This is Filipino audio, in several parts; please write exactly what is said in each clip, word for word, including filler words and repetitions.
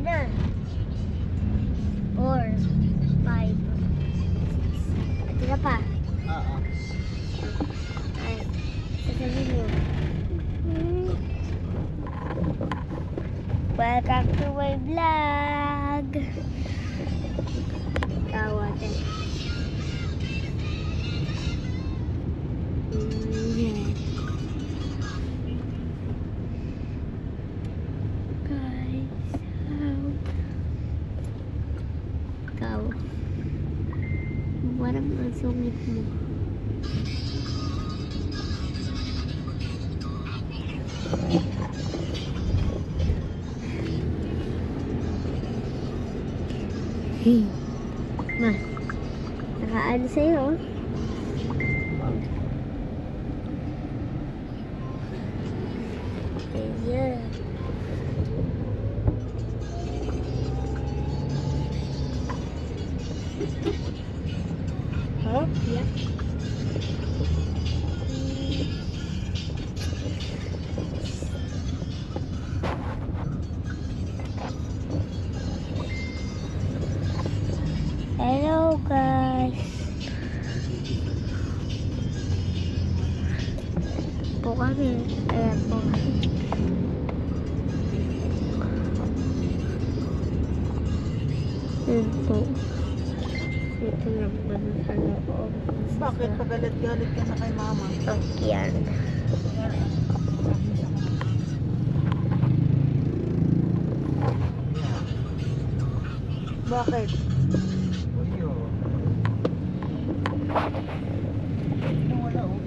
na. Four, five, six. Tira pa. Oo. Ay, sasabihin mo. Welcome to my vlog. Tawa tayo. Guys, how? Ikaw. Parang ang sungit mo. Hey, ma, nakaano sa'yo? Ayan. Huh? Yeah. Hello guys. Po kami. Ayan po. Ayan po. Ito lang ba sa loob? Bakit pagalit-galit ka na kay mama? Oh, yan. Bakit? Uyo. Ano wala oh?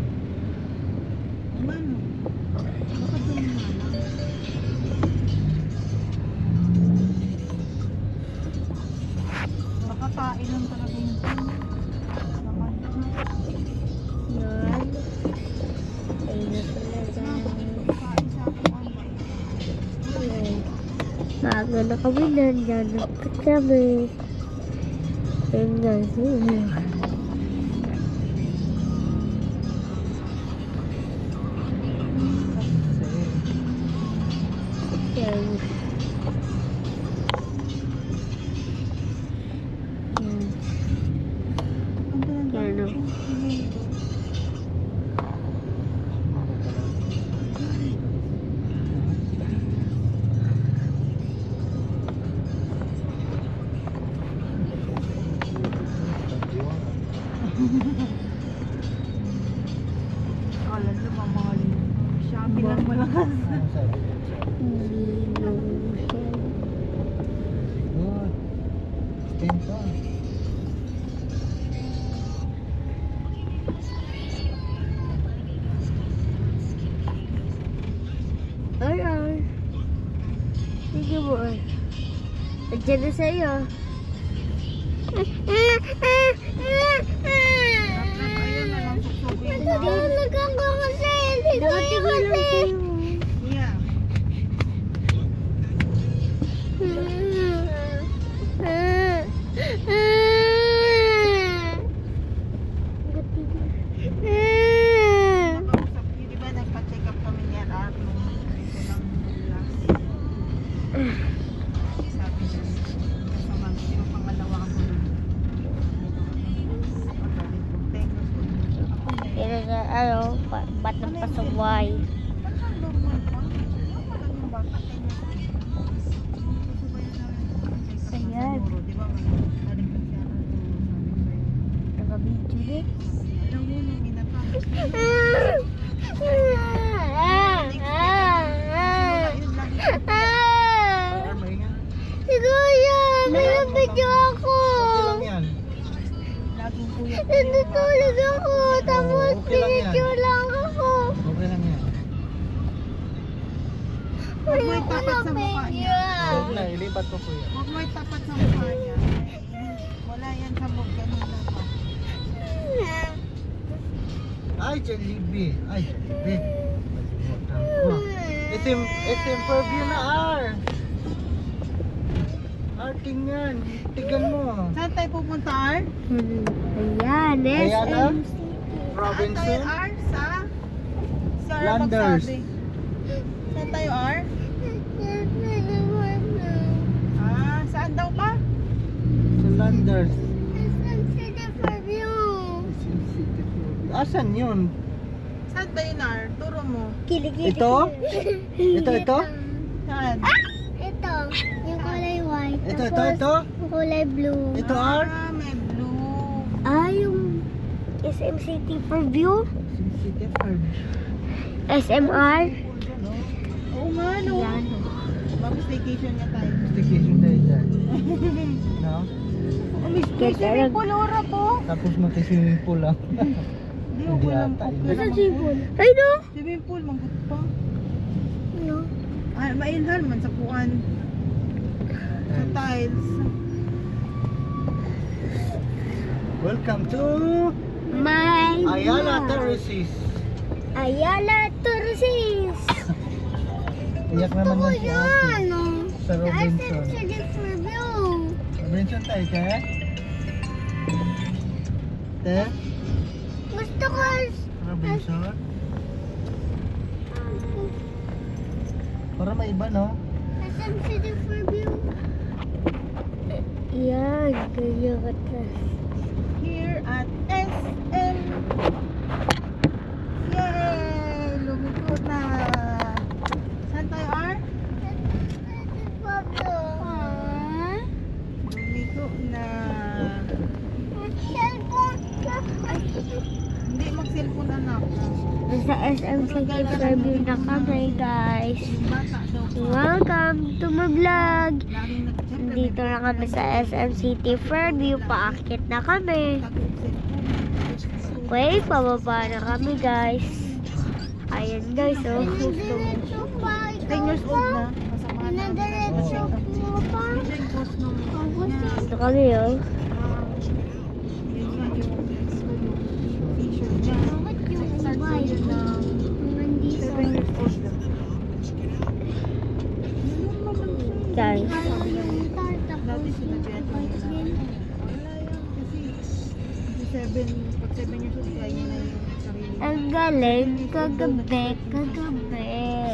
Mano? Bakit doon na lang? Nakakain lang talaga yung naman. Yan. Ayun na pala guys. Kain sa akin. Ayan. Maaga na kami nandiyan. Nagkat kami. Ayun guys. Ayun. Yan. Yan. Yan o. Kala nyo mamahalin. Shopee lang malakas. Good. Stand pa. Ay, ay. Sige mo ay. Nandiyan na sa'yo. Ayun na lang susubin mo. Natutulog ako kasi. Hindi ko kasi. Yeah. Nakausap niyo, di ba nagpa-check up kami ni Ar nung dito lang last. Sabi niya, kasama niya, yung pangalawa ako nun. Pagaling ko, tengos ko. Ako na yun. Pero na ano, pa- ba't ng pasaway? Ba't ang normal pa? Ako lang yung bata, tengos ko. Gusto ba yun namin? Check up na Ayan. sa neuro, di ba? May balik ka siya ng neuro, sabi sa'yo. Naka-video din. Alam mo, nung minatapos na yun. Si Kuya, may video ako. Okay lang yan. Laging kuya. Natutulog ako, tapos Okay lang yan. video lang ako. Okay lang yan. Huwag mo itapat sa mukha niya. Huwag na, ilipat ko kuya. Huwag mo itapat sa mukha niya. Wala yan sa mukha. Ganun lang pa. Ay, Jollibee. Ay, Jollibee. Malimutan ko. Itim, itim purview na R. R, tingnan. Tingnan mo. Saan tayo pupunta, Ar? Ayan, Ayan na. S M City. Saan tayo, Robinson. Ar? Sa? Si Ar Landers. magsabi. Saan tayo, Ar? Brothers. S M City Fairview. Asan yun? Saan ba yun, Ar? Turo mo. Kilikili. Ito? Ito, ito? Saan? Ito. Yung kulay white. Ito, ito, Tapos, ito? yung kulay blue. Ito, R? Ah, may blue. Ah, yung S M City Fairview. City Farm. S M R. Oo nga, no. Yan. Mag-staycation nga tayo. Staycation tayo dyan. No? Oh, may may swimming pool, Ora po. Tapos magka-swimming pool lang. Hindi, Hindi okay lang. ata, Okay yun. lang. Nasa sipon. Ay, no. Swimming pool, manggut pa. Ano? Ah, mailhan man sa puan. Sa tiles. Welcome to My Ayala God. Terraces. Ayala Terraces. Iyak Gusto naman ko yan si yan. ate. oh. Sa Sa S M Robinson. City Fairview. Robinson tayo, te? Te? Gusto ko. Robinson? Para may iba, no? S M City Fairview. Yan. Ganyan ka ta. Here at S M. Yay! Lumiko na. Saan tayo, Ar? Ah. Lumiko na. Cellphone ka. Hindi mag-cellphone, anak. Nasa S M City Fairview na kami, guys. Yung bata daw pa. Welcome to my vlog. Laging nag- siyempre, may Dito na kami sa S M City Fairview. Paakit na kami. tago-cellphone. Wait, pababa na kami, guys. Ayan, guys, oh. ten years old na. Kasama na. Pinadiretso mo pa. Ito yung post nung niya. Dito kami, oh. Ah, yun nga yung t-shirt niya. Start ko yun na seven years old na. Guys. Dati sinabihan ko niya na, wala yan kasi seven, pag seven years old, kaya niya na yung sarili. Ang galing. Kagabi, kagabi.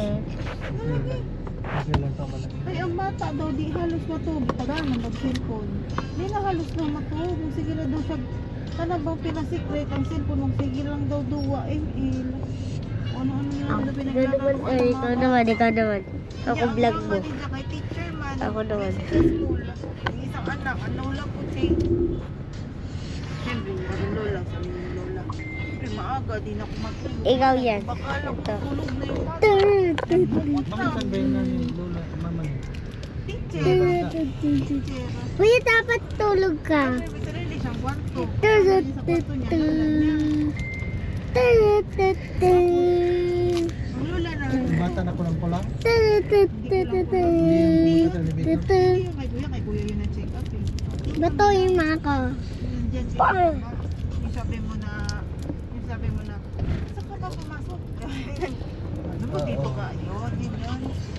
Okay lang pa pala. Ay, ang bata daw, di halos matug. Taga na mag-cellphone. Di na halos na matug. Kung sige na daw siya, sana bang pinasikret ang cellphone mong sige lang daw duwa, eh, eh. Ano-ano na Ako lang na naman, ay, ikaw naman, ikaw naman. Ako vlog mo. Kay teacher man. Ako naman. Sa school. Yung isang anak, ano lang po siya. Siyempre, yung lola, sabi ng lola. Siyempre, maaga, di na ako matulog. Ikaw yan. Baka lang Ito. tulog na yung bata. Tut, tut, Bukot Bakit saan ba yun na ni Lola, mama niya? Teacher. tut, tut, tut. Teacher. Kuya, dapat tulog ka. Siyempre, may sarili siyang kwarto. Tut, tut, Sa tut, kwarto niya, lola niya. tut, tut, tut. Ang lola na. Yung bata na kulang kulang? Tut, tut, tut, tut, tut. Tut, tut. Yung kay kuya, kay kuya yun na check up eh. Batuin mo ako. Nandiyan siya. Paano? Yung sabi mo na, yung sabi mo na, saan ka ba pumasok? Ano mo dito ka? Yun, yun, yun.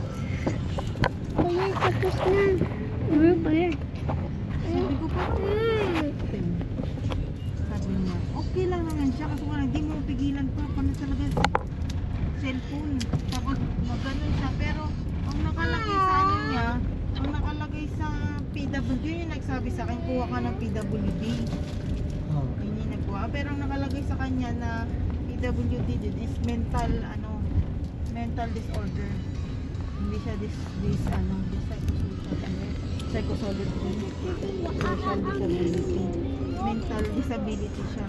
Kuya, tapos na. Ano ba yan? Sabi ko pa, Hmm. sabi niya, okay lang naman siya kasi wala, hindi mo pigilan pa, paano talaga sa cellphone. Tapos maganon siya, pero ang nakalagay sa ano niya, ang nakalagay sa P W D, yun yung nagsabi sa akin, kuha ka ng P W D. Oh. Yun yung nagkuha. Pero ang nakalagay sa kanya na P W D din is mental, ano, mental disorder. Hindi siya this, this, ano, this psychosocial, psychosocial, social disability. Mental disability siya.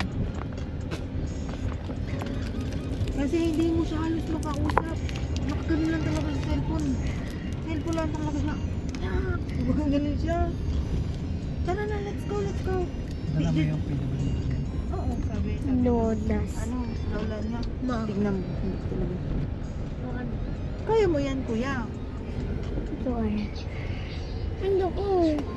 Kasi hindi mo siya halos makausap. Nakagano lang talaga sa cellphone. Cellphone lang talaga siya. Ah, bakang ganun siya. Tara na, let's go, let's go. Dala mo yung P W D. Oo, sabi, sabi. Nonas. Ano, lola niya. Ma. Tignan mo, hindi talaga. Kaya mo yan, kuya. Ito ay. Ano ko?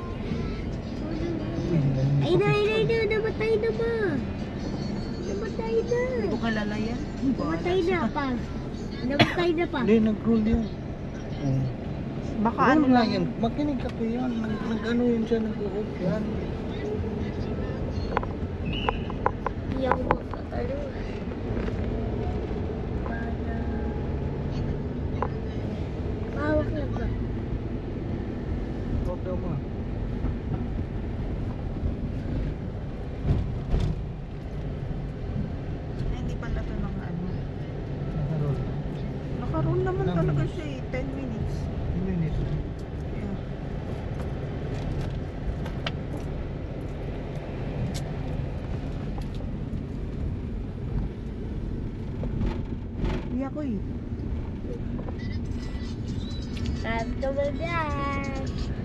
Ay na, ay na, ay na. Namatay na ba? Namatay na. Hindi ko kalala yan. Namatay na pa. Namatay na pa. Hindi, nag-roll yun. Oh. Baka Roll ano nga lang yan. Makinig ka pa yan. Nag- Nag-ano yun siya, nag-roll yan. Hindi ako makakalo. Para... Hawak lang ba? Roll daw mo. Uy, Time to mag-vlog.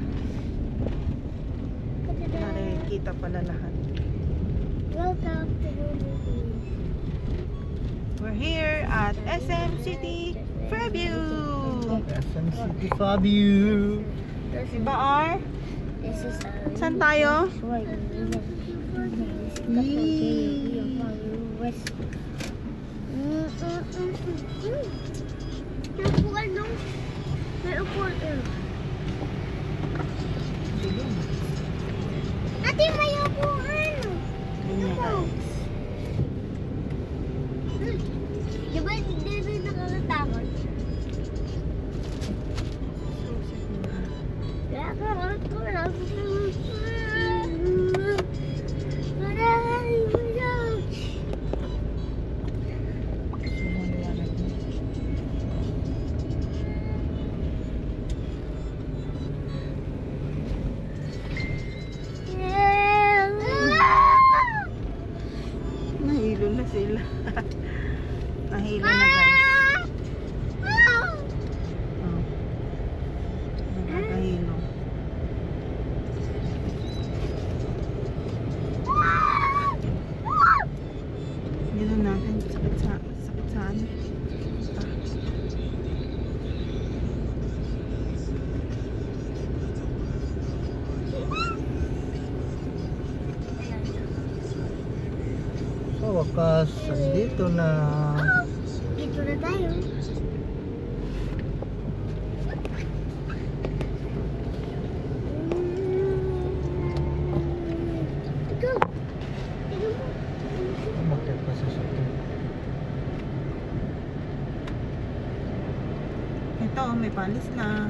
nakikita pala lahat. Welcome to Bumili. We're here at S M City Fairview. S M City Fabio. Diba, R? This is a Saan tayo? May upuan no? May upuan eh. Ate, may upuan! Yun niya, guys. Di ba hindi rin nakakatakot? Nakakatakot ko lang. Maraming maraming. Sumaliwanag niya. Nahilo na sila. Nahilo na, guys. Oh. Nakakahilo. Dito natin. Sakit sa, sakit sa ano. Ah. Sa wakas, andito na. Dito na tayo. Ito. Ito mo. Umakyat pa sa sakit. Ito, may palis na.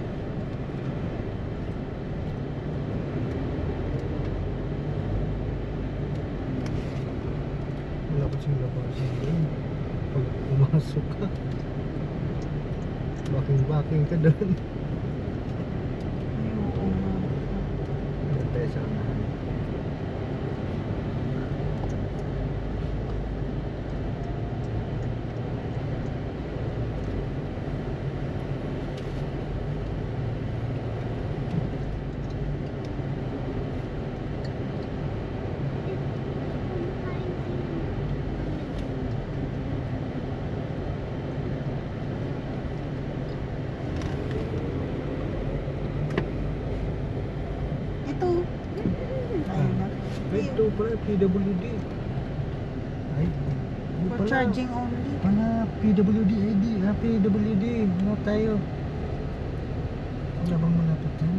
Wala ko siyang labasan doon. Pag pumasok ka, baking-baking ka doon. Ay, oo nga. Ano tayo sa unahan? Ito. Ayun na. Wait, ito pala P W D. Ay, ano For pala? charging only. Pala P W D I D. Ah, P W D. Ano tayo? Wala bang malapit yan?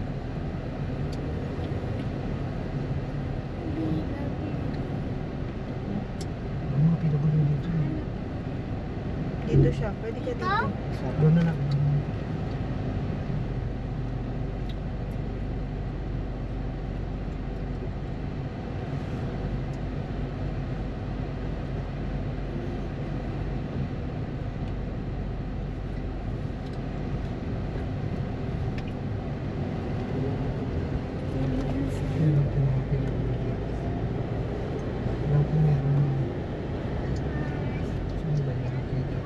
Ano mga P W D dito? Dito siya. Pwede ka dito. Doon na lang. Yan ang mga P W D. Alam ko meron. Saan ba yung nakita?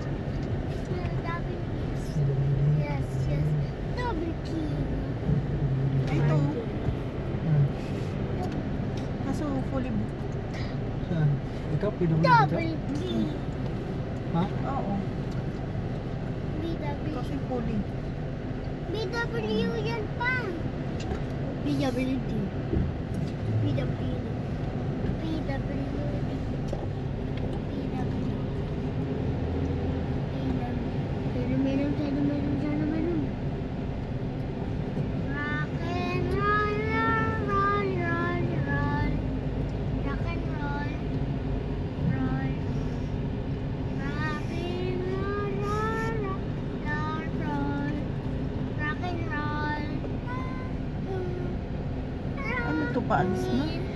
P W D. Yes, yes. Double key. Ay, ito. Ah, Kaso fully booked. saan? Ikaw, P W D ka? Double key. Ha? Oo. B W. Kasi fully. B W yan pa. B W D. B W D. B W D. B W. Pero meron, sana meron, sana meron. Rock and roll, roll, roll, roll. Rock and roll, roll. Rock and roll, roll, roll, roll. Rock and roll. Ano to, paalis na?